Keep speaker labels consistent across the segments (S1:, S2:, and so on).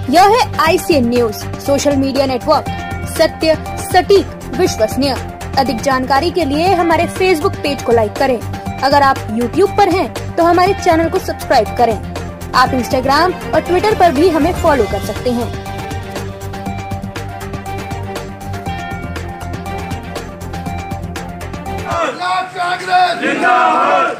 S1: यह है ICN news, social media network, सत्य, सटीक, विश्वसनीय। अधिक जानकारी के लिए हमारे फेसबुक पेज को लाइक करें। अगर आप YouTube पर हैं, तो हमारे चैनल को सब्सक्राइब करें। आप Instagram और Twitter पर भी हमें फॉलो कर सकते हैं।
S2: कांग्रेस जिंदाबाद।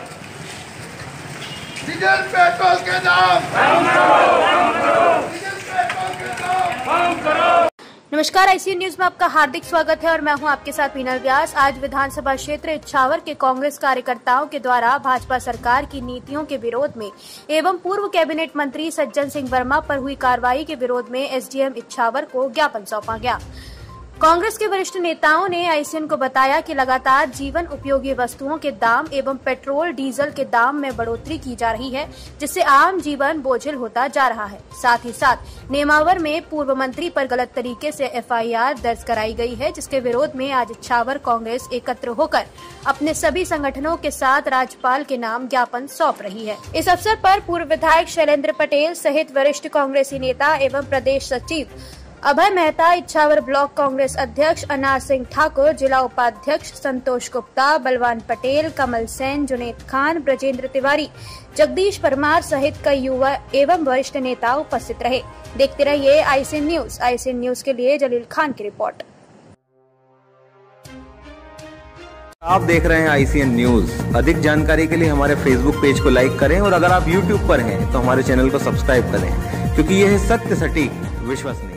S2: डीजल पेट्रोल के दाम कम करो। डीजल पेट्रोल के दाम कम करो।
S1: नमस्कार, ICN न्यूज में आपका हार्दिक स्वागत है और मैं हूं आपके साथ मीनल व्यास। आज विधानसभा क्षेत्र इच्छावर के कांग्रेस कार्यकर्ताओं के द्वारा भाजपा सरकार की नीतियों के विरोध में एवं पूर्व कैबिनेट मंत्री सज्जन सिंह वर्मा पर हुई कार्रवाई के विरोध में SDM इच्छावर को ज्ञापन सौंपा गया। कांग्रेस के वरिष्ठ नेताओं ने ICN को बताया कि लगातार जीवन उपयोगी वस्तुओं के दाम एवं पेट्रोल डीजल के दाम में बढ़ोतरी की जा रही है, जिससे आम जीवन बोझिल होता जा रहा है। साथ ही साथ नेमावर में पूर्व मंत्री पर गलत तरीके से FIR दर्ज कराई गई है, जिसके विरोध में आज इच्छावर कांग्रेस एकत्र होकर अपने सभी संगठनों के साथ राज्यपाल के नाम ज्ञापन सौंप रही है। इस अवसर पर पूर्व विधायक शैलेंद्र पटेल सहित वरिष्ठ कांग्रेसी नेता एवं प्रदेश सचिव अभय मेहता, इच्छावर ब्लॉक कांग्रेस अध्यक्ष अनार सिंह ठाकुर, जिला उपाध्यक्ष संतोष गुप्ता, बलवान पटेल, कमल सेन, जुनेद खान, ब्रजेंद्र तिवारी, जगदीश परमार सहित कई युवा एवं वरिष्ठ नेता उपस्थित रहे। देखते रहिए ICN न्यूज। ICN न्यूज के लिए जलील खान की रिपोर्ट।
S3: आप देख रहे हैं ICN न्यूज। अधिक जानकारी के लिए हमारे फेसबुक पेज को लाइक करें और अगर आप YouTube पर हैं तो हमारे चैनल को सब्सक्राइब करें, क्योंकि यह है सत्य, सटीक, विश्वसनीय।